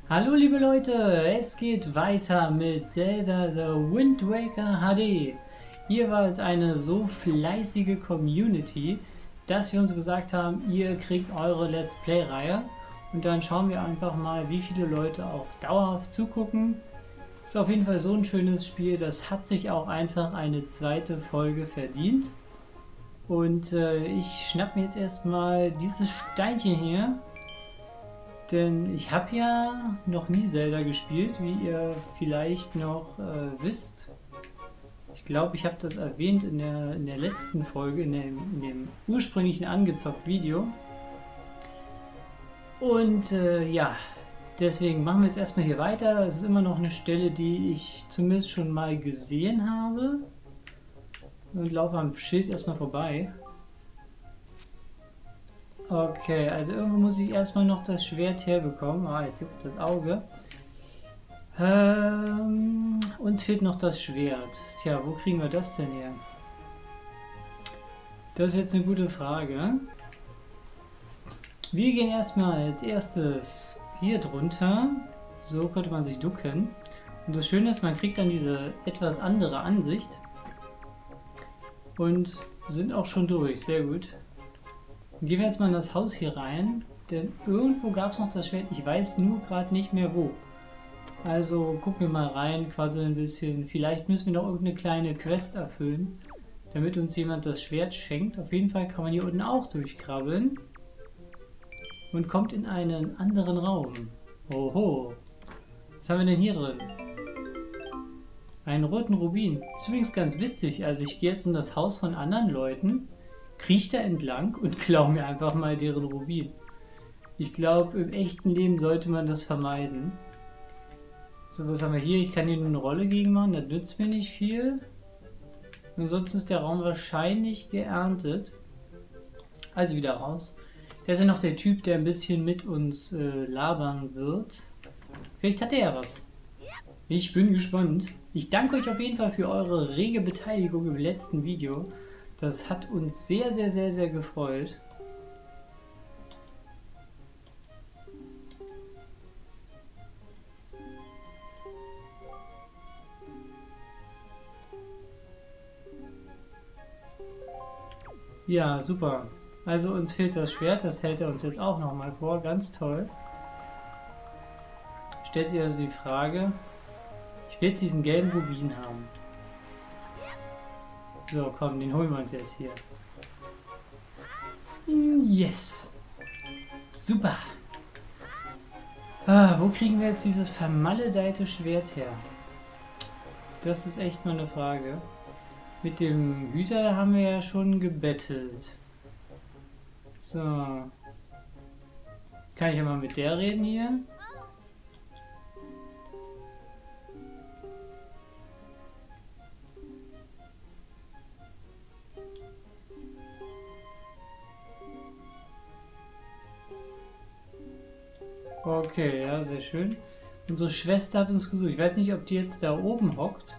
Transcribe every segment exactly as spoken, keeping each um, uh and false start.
Hallo liebe Leute, es geht weiter mit Zelda The Wind Waker H D. Hier war jetzt eine so fleißige Community, dass wir uns gesagt haben, ihr kriegt eure Let's Play-Reihe. Und dann schauen wir einfach mal, wie viele Leute auch dauerhaft zugucken. Ist auf jeden Fall so ein schönes Spiel, das hat sich auch einfach eine zweite Folge verdient. Und äh, ich schnapp mir jetzt erstmal dieses Steinchen hier. Denn ich habe ja noch nie Zelda gespielt, wie ihr vielleicht noch äh, wisst. Ich glaube, ich habe das erwähnt in der, in der letzten Folge, in dem, in dem ursprünglichen angezockt Video. Und äh, ja, deswegen machen wir jetzt erstmal hier weiter. Es ist immer noch eine Stelle, die ich zumindest schon mal gesehen habe. Und laufe am Schild erstmal vorbei. Okay, also irgendwo muss ich erstmal noch das Schwert herbekommen. Ah, jetzt juckt das Auge. Ähm, uns fehlt noch das Schwert. Tja, wo kriegen wir das denn her? Das ist jetzt eine gute Frage. Wir gehen erstmal als erstes hier drunter. So könnte man sich ducken. Und das Schöne ist, man kriegt dann diese etwas andere Ansicht. Und sind auch schon durch. Sehr gut. Gehen wir jetzt mal in das Haus hier rein, denn irgendwo gab es noch das Schwert, ich weiß nur gerade nicht mehr wo. Also gucken wir mal rein, quasi ein bisschen, vielleicht müssen wir noch irgendeine kleine Quest erfüllen, damit uns jemand das Schwert schenkt. Auf jeden Fall kann man hier unten auch durchkrabbeln und kommt in einen anderen Raum. Oho, was haben wir denn hier drin? Einen roten Rubin. Ist übrigens ganz witzig, also ich gehe jetzt in das Haus von anderen Leuten, kriech da entlang und klau mir einfach mal deren Rubin. Ich glaube, im echten Leben sollte man das vermeiden. So, was haben wir hier? Ich kann hier nur eine Rolle gegen machen, das nützt mir nicht viel. Ansonsten ist der Raum wahrscheinlich geerntet. Also wieder raus. Da ist ja noch der Typ, der ein bisschen mit uns äh, labern wird. Vielleicht hat er ja was. Ich bin gespannt. Ich danke euch auf jeden Fall für eure rege Beteiligung im letzten Video. Das hat uns sehr, sehr, sehr, sehr gefreut. Ja, super. Also uns fehlt das Schwert, das hält er uns jetzt auch nochmal vor. Ganz toll. Stellt sich also die Frage, ich will jetzt diesen gelben Rubin haben. So, komm, den holen wir uns jetzt hier. Yes! Super! Ah, wo kriegen wir jetzt dieses vermaledeite Schwert her? Das ist echt mal eine Frage. Mit dem Hüter da haben wir ja schon gebettelt. So. Kann ich ja mal mit der reden hier? Okay, ja, sehr schön. Unsere Schwester hat uns gesucht. Ich weiß nicht, ob die jetzt da oben hockt.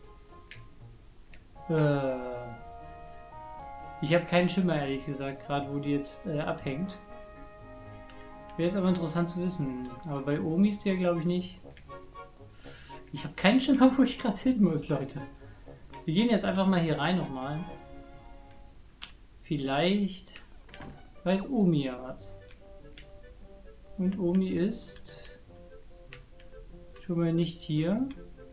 Äh, ich habe keinen Schimmer, ehrlich gesagt, gerade wo die jetzt äh, abhängt. Wäre jetzt aber interessant zu wissen. Aber bei Omi ist die ja, glaube ich, nicht. Ich habe keinen Schimmer, wo ich gerade hin muss, Leute. Wir gehen jetzt einfach mal hier rein nochmal. Vielleicht weiß Omi ja was. Und Omi ist schon mal nicht hier.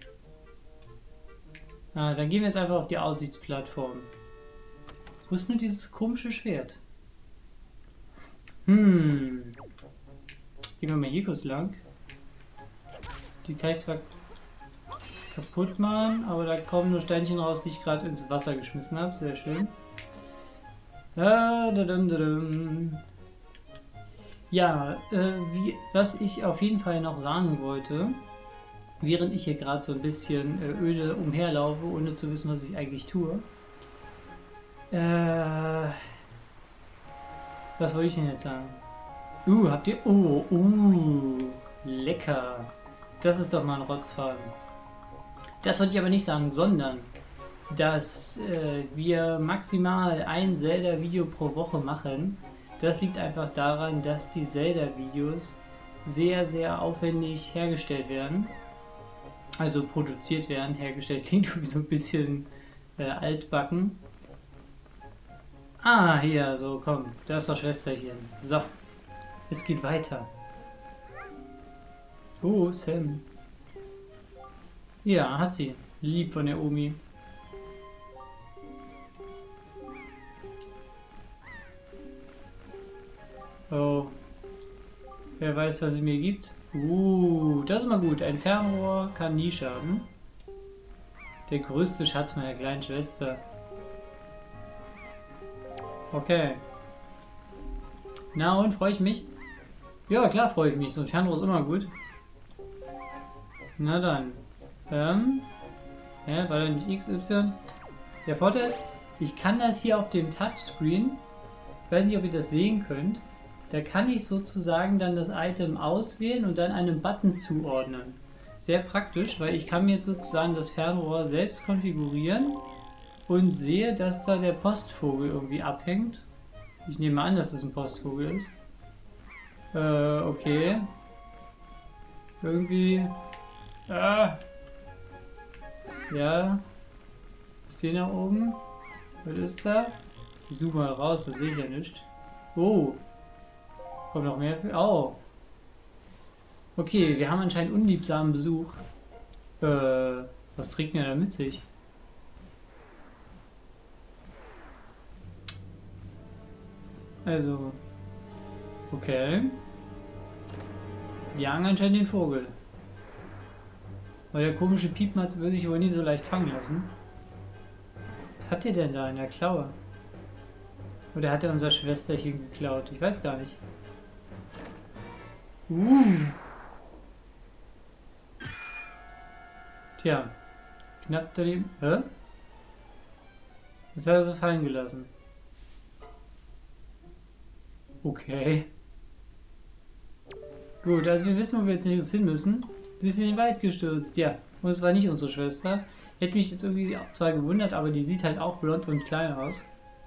Ah, dann gehen wir jetzt einfach auf die Aussichtsplattform. Wo ist nur dieses komische Schwert? Hm. Gehen wir mal hier kurz lang. Die kann ich zwar kaputt machen, aber da kommen nur Steinchen raus, die ich gerade ins Wasser geschmissen habe. Sehr schön. Ah, da -dum -da -dum. Ja, äh, wie, was ich auf jeden Fall noch sagen wollte, während ich hier gerade so ein bisschen äh, öde umherlaufe, ohne zu wissen, was ich eigentlich tue. Äh, was wollte ich denn jetzt sagen? Uh, habt ihr... Oh, uh, lecker. Das ist doch mal ein Rotzfaden. Das wollte ich aber nicht sagen, sondern, dass äh, wir maximal ein Zelda-Video pro Woche machen. Das liegt einfach daran, dass die Zelda-Videos sehr, sehr aufwendig hergestellt werden. Also produziert werden, hergestellt. Klingt irgendwie so ein bisschen äh, altbacken. Ah, hier, so, komm. Da ist doch Schwesterchen. So, es geht weiter. Oh, Sam. Ja, hat sie. Lieb von der Omi. Oh. Wer weiß, was sie mir gibt? Uh, das ist mal gut. Ein Fernrohr kann nie schaden. Der größte Schatz meiner kleinen Schwester. Okay. Na und, freue ich mich? Ja, klar freue ich mich. So ein Fernrohr ist immer gut. Na dann. Ähm. Ja, war da nicht X Y? Der Vorteil ist, ich kann das hier auf dem Touchscreen, ich weiß nicht, ob ihr das sehen könnt, da kann ich sozusagen dann das Item auswählen und dann einem Button zuordnen. Sehr praktisch, weil ich kann mir jetzt sozusagen das Fernrohr selbst konfigurieren und sehe, dass da der Postvogel irgendwie abhängt. Ich nehme an, dass es ein Postvogel ist. Äh, okay. Irgendwie... Ah. Ja. Ist der nach oben? Was ist da? Ich suche mal raus, das sehe ich ja nicht. Oh. Kommt noch mehr? Oh. Okay, wir haben anscheinend unliebsamen Besuch. Äh, was trägt denn er da mit sich? Also. Okay. Wir jagen anscheinend den Vogel. Weil der komische Piepmatz will sich wohl nie so leicht fangen lassen. Was hat der denn da in der Klaue? Oder hat er unser Schwesterchen geklaut? Ich weiß gar nicht. Uh. Tja. Knapp daneben. Hä? Jetzt hat er sie fallen gelassen. Okay. Gut, also wir wissen, wo wir jetzt nicht hin müssen. Sie ist in den Wald gestürzt, ja. Und es war nicht unsere Schwester. Hätte mich jetzt irgendwie zwar gewundert, aber die sieht halt auch blond und klein aus.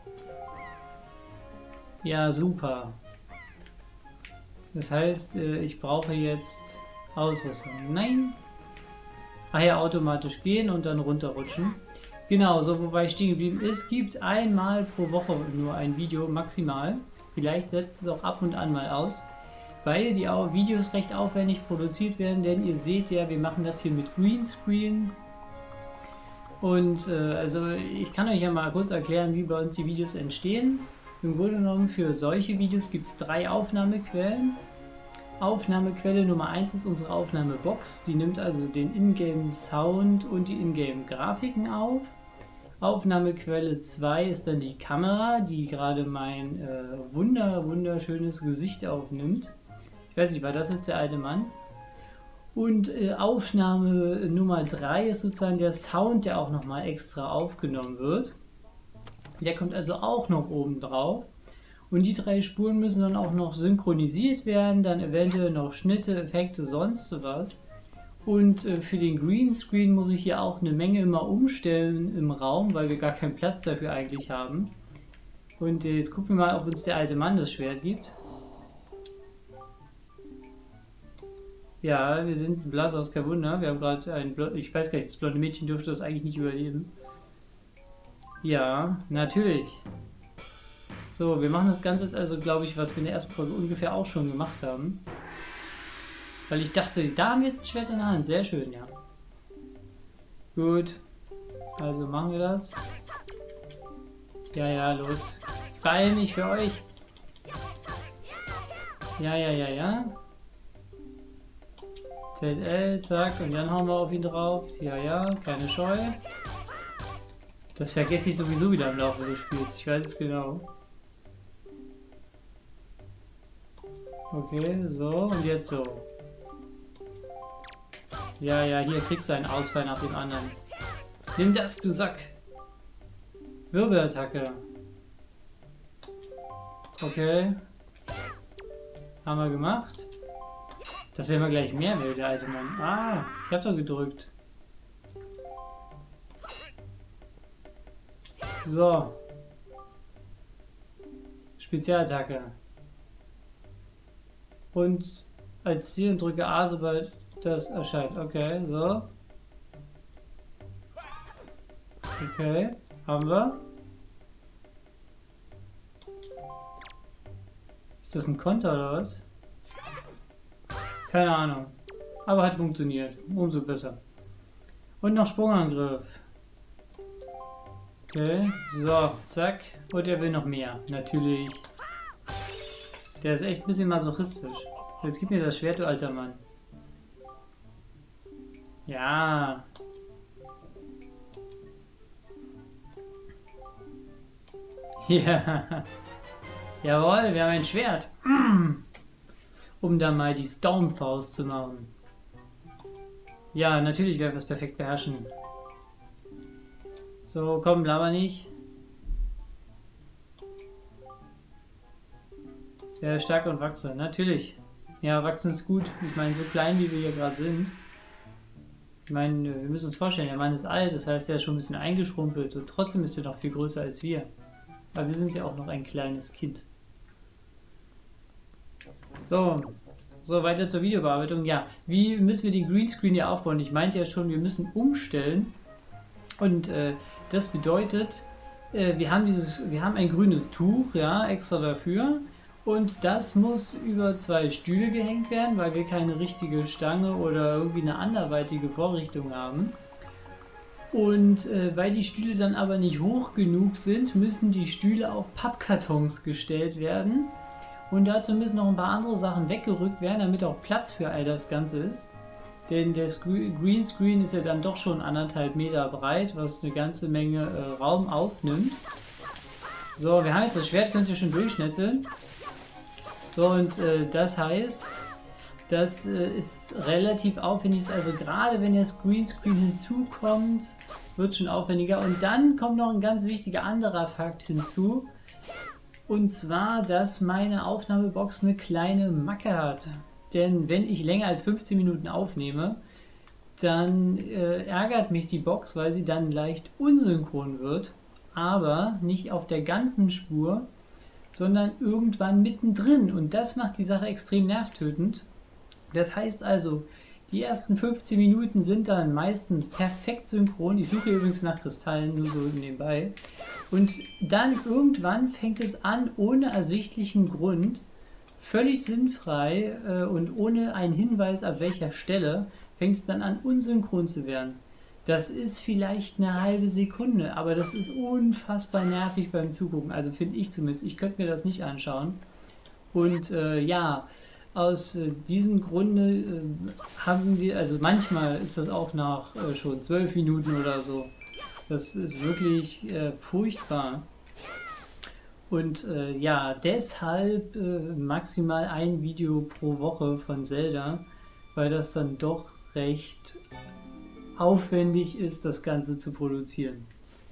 Ja, super. Das heißt, ich brauche jetzt Ausrüstung. Nein. Ach ja, automatisch gehen und dann runterrutschen. Genau, so wobei ich stehen geblieben ist, gibt einmal pro Woche nur ein Video maximal. Vielleicht setzt es auch ab und an mal aus, weil die Videos recht aufwendig produziert werden, denn ihr seht ja, wir machen das hier mit Greenscreen. Und äh, also ich kann euch ja mal kurz erklären, wie bei uns die Videos entstehen. Im Grunde genommen für solche Videos gibt es drei Aufnahmequellen. Aufnahmequelle Nummer eins ist unsere Aufnahmebox, die nimmt also den Ingame Sound und die Ingame Grafiken auf. Aufnahmequelle zwei ist dann die Kamera, die gerade mein äh, wunder wunderschönes Gesicht aufnimmt. Ich weiß nicht, war das jetzt der alte Mann? Und äh, Aufnahme Nummer drei ist sozusagen der Sound, der auch nochmal extra aufgenommen wird. Der kommt also auch noch oben drauf. Und die drei Spuren müssen dann auch noch synchronisiert werden, dann eventuell noch Schnitte, Effekte, sonst was. Und äh, für den Greenscreen muss ich hier auch eine Menge immer umstellen im Raum, weil wir gar keinen Platz dafür eigentlich haben. Und äh, jetzt gucken wir mal, ob uns der alte Mann das Schwert gibt. Ja, wir sind blass aus kein Wunder. Wir haben gerade ein, Bl ich weiß gar nicht, das blonde Mädchen dürfte das eigentlich nicht überleben. Ja, natürlich. So, wir machen das Ganze jetzt also, glaube ich, was wir in der ersten Folge ungefähr auch schon gemacht haben. Weil ich dachte, da haben wir jetzt ein Schwert in der Hand. Sehr schön, ja. Gut. Also machen wir das. Ja, ja, los. Ich beeil mich für euch. Ja, ja, ja, ja. Z L, zack. Und dann hauen wir auf ihn drauf. Ja, ja, keine Scheu. Das vergesse ich sowieso wieder im Laufe des Spiels. Ich weiß es genau. Okay, so. Und jetzt so. Ja, ja, hier kriegst du einen Ausfall nach dem anderen. Nimm das, du Sack. Wirbelattacke. Okay. Haben wir gemacht. Das ist ja immer gleich mehr, will der alte Mann. Ah, ich hab doch gedrückt. So. Spezialattacke. Und als Ziel und drücke A, sobald das erscheint. Okay, so. Okay, haben wir. Ist das ein Konter oder was? Keine Ahnung. Aber hat funktioniert. Umso besser. Und noch Sprungangriff. Okay, so, zack. Und er will noch mehr. Natürlich. Der ist echt ein bisschen masochistisch. Jetzt gib mir das Schwert, du alter Mann. Ja. Ja. Jawohl, wir haben ein Schwert. Um da mal die Stormfaust zu machen. Ja, natürlich werden wir es perfekt beherrschen. So, komm, laber nicht. Ja, stark und wachsen, natürlich. Ja, wachsen ist gut. Ich meine, so klein wie wir hier gerade sind. Ich meine, wir müssen uns vorstellen, der Mann ist alt, das heißt, er ist schon ein bisschen eingeschrumpelt und trotzdem ist er noch viel größer als wir. Aber wir sind ja auch noch ein kleines Kind. So, so weiter zur Videobearbeitung. Ja, wie müssen wir den Greenscreen hier aufbauen? Ich meinte ja schon, wir müssen umstellen. Und äh, das bedeutet, äh, wir haben dieses, wir haben ein grünes Tuch, ja, extra dafür. Und das muss über zwei Stühle gehängt werden, weil wir keine richtige Stange oder irgendwie eine anderweitige Vorrichtung haben. Und äh, weil die Stühle dann aber nicht hoch genug sind, müssen die Stühle auf Pappkartons gestellt werden. Und dazu müssen noch ein paar andere Sachen weggerückt werden, damit auch Platz für all das Ganze ist. Denn der Greenscreen ist ja dann doch schon anderthalb Meter breit, was eine ganze Menge äh, Raum aufnimmt. So, wir haben jetzt das Schwert, könnt ihr schon durchschnetzeln. So, und äh, das heißt, das äh, ist relativ aufwendig. Also gerade wenn das Greenscreen hinzukommt, wird es schon aufwendiger. Und dann kommt noch ein ganz wichtiger anderer Fakt hinzu. Und zwar, dass meine Aufnahmebox eine kleine Macke hat. Denn wenn ich länger als fünfzehn Minuten aufnehme, dann äh, ärgert mich die Box, weil sie dann leicht unsynchron wird. Aber nicht auf der ganzen Spur, sondern irgendwann mittendrin. Und das macht die Sache extrem nervtötend. Das heißt also, die ersten fünfzehn Minuten sind dann meistens perfekt synchron. Ich suche übrigens nach Kristallen, nur so nebenbei. Und dann irgendwann fängt es an, ohne ersichtlichen Grund, völlig sinnfrei äh, und ohne einen Hinweis, ab welcher Stelle, fängt es dann an, unsynchron zu werden. Das ist vielleicht eine halbe Sekunde, aber das ist unfassbar nervig beim Zugucken. Also finde ich zumindest. Ich könnte mir das nicht anschauen. Und äh, ja, aus äh, diesem Grunde äh, haben wir, also manchmal ist das auch nach äh, schon zwölf Minuten oder so. Das ist wirklich äh, furchtbar. Und äh, ja, deshalb äh, maximal ein Video pro Woche von Zelda, weil das dann doch recht aufwendig ist, das Ganze zu produzieren.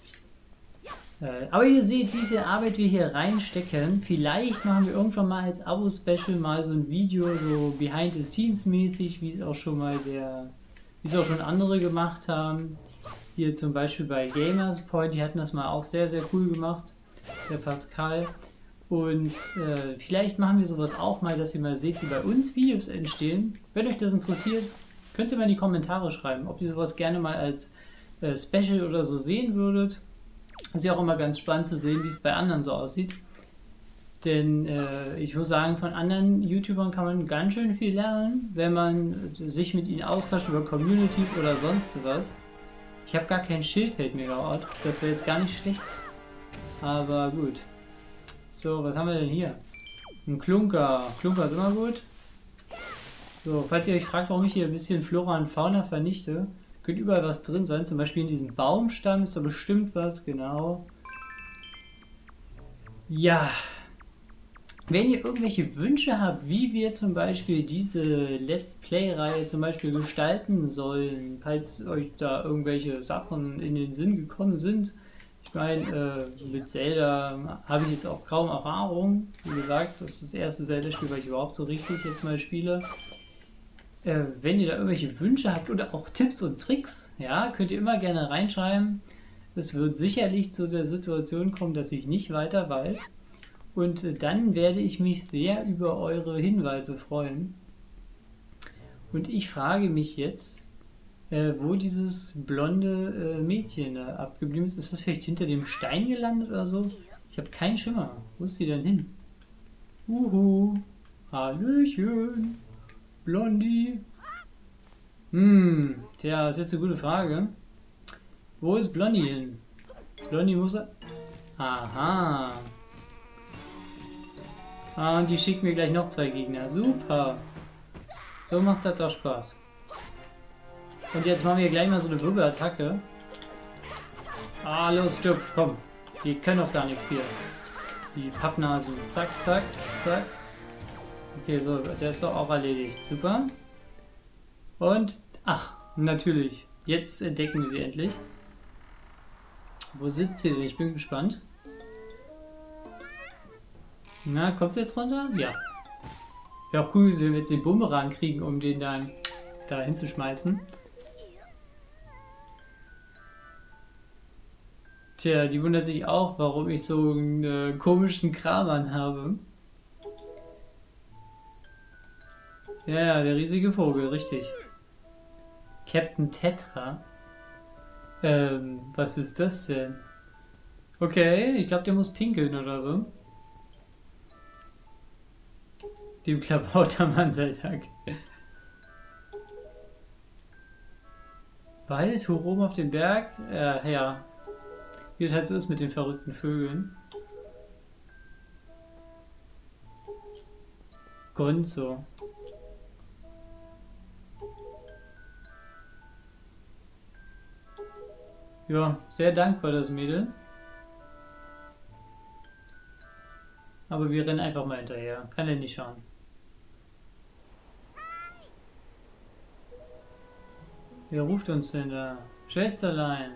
Äh, aber ihr seht, wie viel Arbeit wir hier reinstecken. Vielleicht machen wir irgendwann mal als Abo-Special mal so ein Video, so Behind-the-Scenes-mäßig, wie es auch schon mal der, wie es auch schon andere gemacht haben. Hier zum Beispiel bei Gamers Point, die hatten das mal auch sehr, sehr cool gemacht, der Pascal. Und äh, vielleicht machen wir sowas auch mal, dass ihr mal seht, wie bei uns Videos entstehen. Wenn euch das interessiert, könnt ihr mal in die Kommentare schreiben, ob ihr sowas gerne mal als äh, Special oder so sehen würdet. Ist ja auch immer ganz spannend zu sehen, wie es bei anderen so aussieht. Denn äh, ich muss sagen, von anderen YouTubern kann man ganz schön viel lernen, wenn man sich mit ihnen austauscht über Communities oder sonst was. Ich habe gar kein Schild, fällt mir gerade. Das wäre jetzt gar nicht schlecht. Aber gut. So, was haben wir denn hier? Ein Klunker. Klunker ist immer gut. So, falls ihr euch fragt, warum ich hier ein bisschen Flora und Fauna vernichte, könnte überall was drin sein. Zum Beispiel in diesem Baumstamm ist da bestimmt was, genau. Ja. Wenn ihr irgendwelche Wünsche habt, wie wir zum Beispiel diese Let's Play-Reihe zum Beispiel gestalten sollen, falls euch da irgendwelche Sachen in den Sinn gekommen sind. Ich meine, äh, mit Zelda habe ich jetzt auch kaum Erfahrung. Wie gesagt, das ist das erste Zelda-Spiel, was ich überhaupt so richtig jetzt mal spiele. Äh, wenn ihr da irgendwelche Wünsche habt oder auch Tipps und Tricks, ja, könnt ihr immer gerne reinschreiben. Es wird sicherlich zu der Situation kommen, dass ich nicht weiter weiß. Und äh, dann werde ich mich sehr über eure Hinweise freuen. Und ich frage mich jetzt, äh, wo dieses blonde äh, Mädchen da abgeblieben ist. Ist das vielleicht hinter dem Stein gelandet oder so? Ich habe keinen Schimmer. Wo ist sie denn hin? Uhu. Hallöchen. Blondie. Hm, tja, das ist jetzt eine gute Frage. Wo ist Blondie hin? Blondie muss er... Aha. Ah, und die schickt mir gleich noch zwei Gegner. Super. So macht das doch Spaß. Und jetzt machen wir gleich mal so eine Wirbelattacke. Ah, los, stirb, komm. Die können doch gar nichts hier. Die Pappnasen. Zack, zack, zack. Okay, so, der ist doch auch erledigt. Super. Und, ach, natürlich. Jetzt entdecken wir sie endlich. Wo sitzt sie denn? Ich bin gespannt. Na, kommt sie jetzt runter? Ja. Wäre auch cool gewesen, wenn wir jetzt den Bumerang kriegen, um den dann da hinzuschmeißen. Tja, die wundert sich auch, warum ich so einen äh, komischen Kram anhabe. Ja, ja, der riesige Vogel, richtig. Captain Tetra. Ähm, was ist das denn? Okay, ich glaube, der muss pinkeln oder so. Dem Klabautermann sei Dank. Wald, hoch oben auf dem Berg. Äh, ja. Wie es halt so ist mit den verrückten Vögeln. Gonzo. Ja, sehr dankbar, das Mädel. Aber wir rennen einfach mal hinterher. Kann er nicht schauen. Wer ruft uns denn da? Schwesterlein.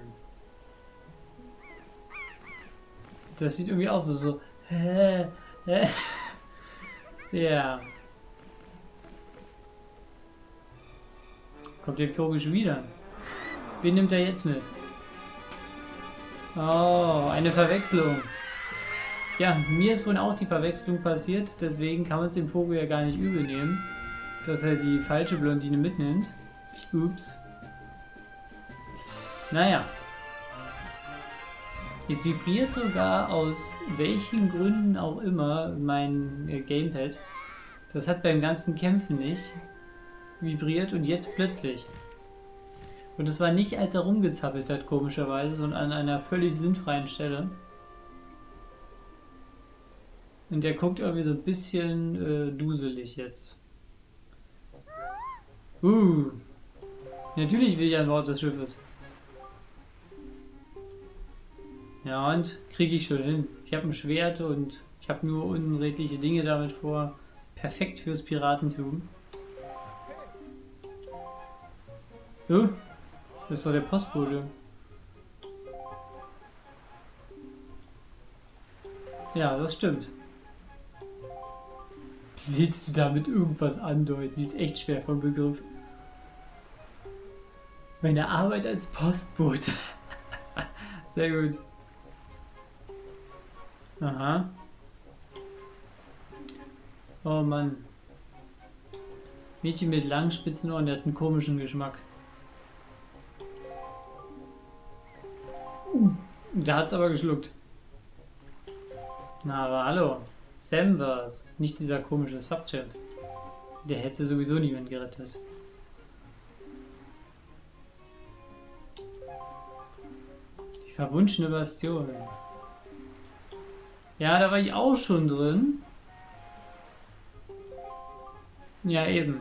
Das sieht irgendwie aus so, so. Hä? Hä? Ja. Kommt der Vogel schon wieder? Wen nimmt er jetzt mit? Oh, eine Verwechslung. Ja, mir ist vorhin auch die Verwechslung passiert, deswegen kann man es dem Vogel ja gar nicht übel nehmen, dass er die falsche Blondine mitnimmt. Ups. Naja. Jetzt vibriert sogar aus welchen Gründen auch immer mein äh, Gamepad. Das hat beim ganzen Kämpfen nicht vibriert und jetzt plötzlich. Und es war nicht, als er rumgezappelt hat, komischerweise, sondern an einer völlig sinnfreien Stelle. Und der guckt irgendwie so ein bisschen äh, duselig jetzt. Uh. Natürlich will ich an Bord des Schiffes. Ja, und kriege ich schon hin. Ich habe ein Schwert und ich habe nur unredliche Dinge damit vor. Perfekt fürs Piratentum. Oh, das ist doch der Postbote. Ja, das stimmt. Willst du damit irgendwas andeuten? Die ist echt schwer vom Begriff. Meine Arbeit als Postbote. Sehr gut. Aha. Oh Mann. Mädchen mit langen spitzen Ohren, der hat einen komischen Geschmack. Uh, da hat's aber geschluckt. Na, aber hallo. Sam war's. Nicht dieser komische Subchamp. Der hätte sowieso niemand gerettet. Die verwunschene Bastion. Ja, da war ich auch schon drin. Ja, eben.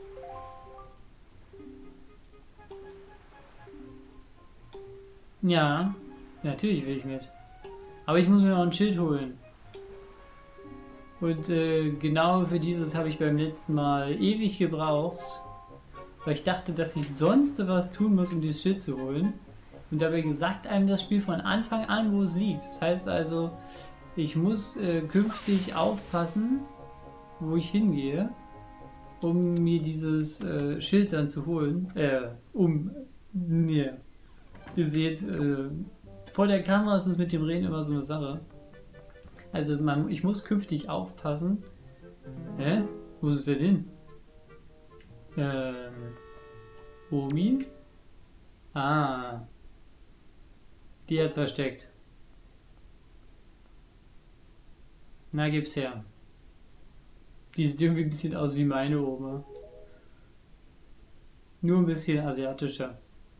Ja, natürlich will ich mit. Aber ich muss mir noch ein Schild holen. Und äh, genau für dieses habe ich beim letzten Mal ewig gebraucht. Weil ich dachte, dass ich sonst was tun muss, um dieses Schild zu holen. Und dabei sagt einem das Spiel von Anfang an, wo es liegt. Das heißt also, ich muss äh, künftig aufpassen, wo ich hingehe, um mir dieses äh, Schild dann zu holen. Äh, um... Ne. Ihr seht, äh, vor der Kamera ist es mit dem Reden immer so eine Sache. Also man, ich muss künftig aufpassen. Hä? Wo ist es denn hin? Ähm. Omi? Ah. Die hat's versteckt. Na, gib's her. Die sieht irgendwie ein bisschen aus wie meine Oma. Nur ein bisschen asiatischer.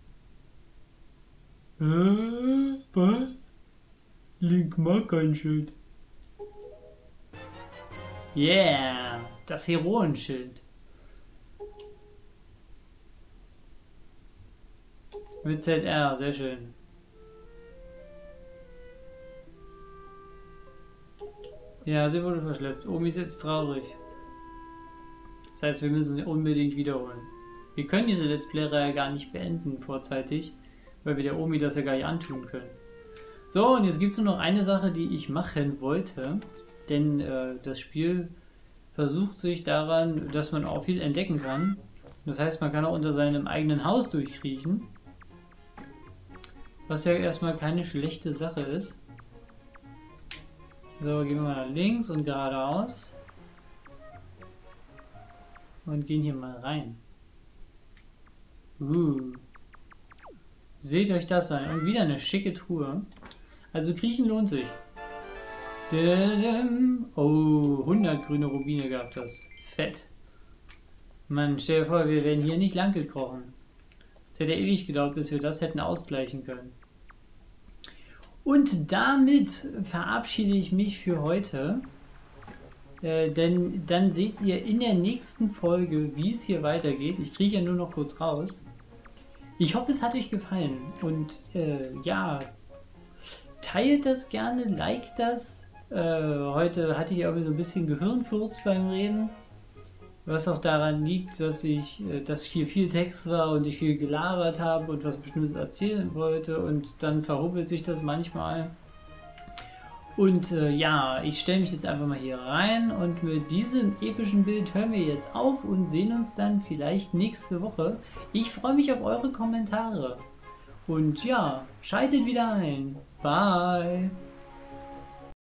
Äh, was? Link mag kein Schild. Yeah, das Heroenschild. Mit Z R, sehr schön. Ja, sie wurde verschleppt. Omi ist jetzt traurig. Das heißt, wir müssen sie unbedingt wiederholen. Wir können diese Let's Play-Reihe gar nicht beenden vorzeitig, weil wir der Omi das ja gar nicht antun können. So, und jetzt gibt es nur noch eine Sache, die ich machen wollte. Denn äh, das Spiel versucht sich daran, dass man auch viel entdecken kann. Das heißt, man kann auch unter seinem eigenen Haus durchkriechen. Was ja erstmal keine schlechte Sache ist. So, gehen wir mal nach links und geradeaus. Und gehen hier mal rein. Uh. Seht euch das an. Und wieder eine schicke Truhe. Also kriechen lohnt sich. Oh, hundert grüne Rubine gab das. Fett. Mann, stell dir vor, wir wären hier nicht lang gekrochen. Es hätte ewig gedauert, bis wir das hätten ausgleichen können. Und damit verabschiede ich mich für heute. Äh, denn dann seht ihr in der nächsten Folge, wie es hier weitergeht. Ich kriege ja nur noch kurz raus. Ich hoffe, es hat euch gefallen. Und äh, ja, teilt das gerne, liked das. Äh, heute hatte ich irgendwie so ein bisschen Gehirnfurz beim Reden. Was auch daran liegt, dass ich, äh, dass hier viel Text war und ich viel gelabert habe und was Bestimmtes erzählen wollte. Und dann verhuppelt sich das manchmal. Und äh, ja, ich stelle mich jetzt einfach mal hier rein und mit diesem epischen Bild hören wir jetzt auf und sehen uns dann vielleicht nächste Woche. Ich freue mich auf eure Kommentare. Und ja, schaltet wieder ein. Bye.